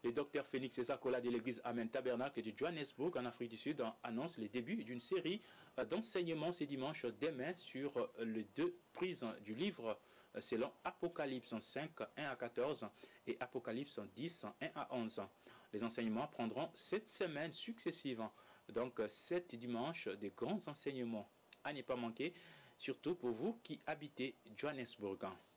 Le docteur Phoenix Ezakola de l'église Amen Tabernacle de Johannesburg en Afrique du Sud annonce le début d'une série d'enseignements ce dimanche demain sur les 2 prises du livre selon Apocalypse 5, 1 à 14 et Apocalypse 10, 1 à 11. Les enseignements prendront 7 semaines successives, donc 7 dimanches de grands enseignements à ne pas manquer, surtout pour vous qui habitez Johannesburg.